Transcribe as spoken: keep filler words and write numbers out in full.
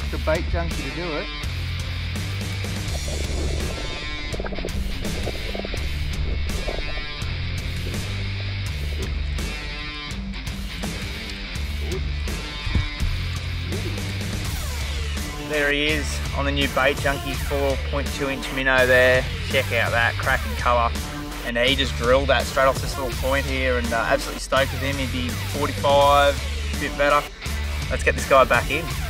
like a bait junkie to do it. There he is on the new bait junkie, four point two inch minnow there. Check out that cracking colour. And he just drilled that straight off this little point here, and uh, absolutely stoked with him. He'd be forty-five, a bit better. Let's get this guy back in.